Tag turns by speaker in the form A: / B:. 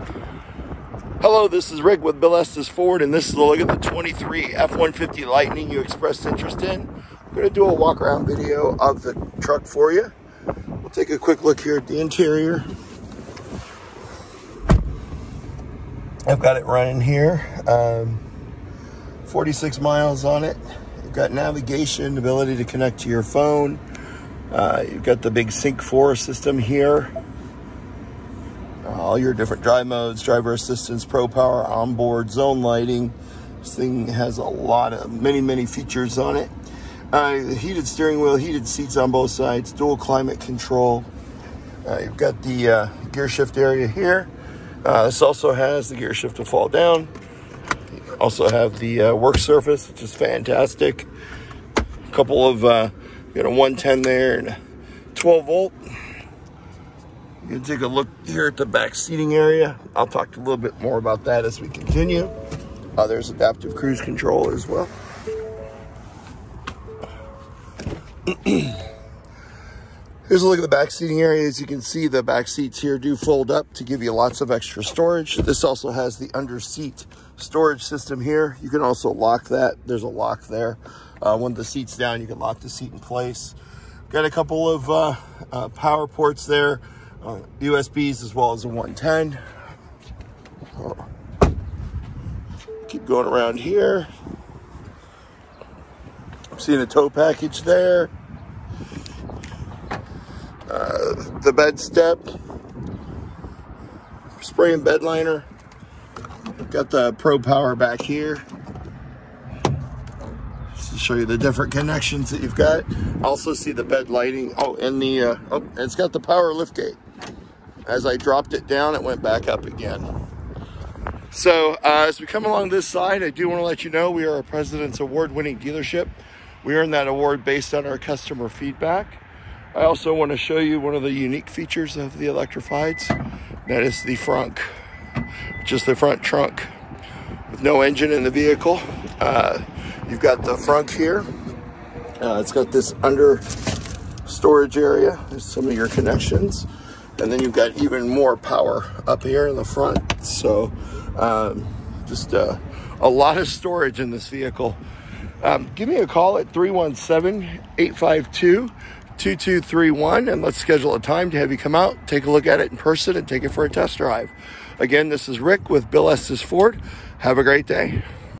A: Hello, this is Rick with Bill Estes Ford, and this is a look at the 23 F-150 Lightning you expressed interest in. I'm going to do a walk-around video of the truck for you. We'll take a quick look here at the interior. I've got it running here. 46 miles on it. You've got navigation, ability to connect to your phone. You've got the big Sync 4 system here. All your different drive modes, driver assistance, Pro Power, onboard, zone lighting. This thing has a lot of many features on it. Heated steering wheel, heated seats on both sides, dual climate control. You've got the gear shift area here. This also has the gear shift to fall down. You also have the work surface, which is fantastic. A couple of, you got a 110 there and a 12 volt. You can take a look here at the back seating area. I'll talk a little bit more about that as we continue. There's adaptive cruise control as well. Here's a look at the back seating area. As you can see, the back seats here do fold up to give you lots of extra storage. This also has the under seat storage system here. You can also lock that. There's a lock there. When the seat's down, you can lock the seat in place. Got a couple of power ports there. USBs as well as a 110. Keep going around here. I'm seeing a tow package there. The bed step, spray and bed liner. Got the Pro Power back here. Just to show you the different connections that you've got. Also see the bed lighting. Oh, and the it's got the power lift gate. As I dropped it down, it went back up again. So as we come along this side, I do want to let you know we are a President's Award-winning dealership. We earned that award based on our customer feedback. I also want to show you one of the unique features of the Electrifieds. That is the frunk, just the front trunk with no engine in the vehicle. You've got the frunk here. It's got this under storage area. There's some of your connections. And then you've got even more power up here in the front. So just a lot of storage in this vehicle. Give me a call at 317-852-2231 and let's schedule a time to have you come out, take a look at it in person, and take it for a test drive. Again, this is Rick with Bill Estes Ford. Have a great day.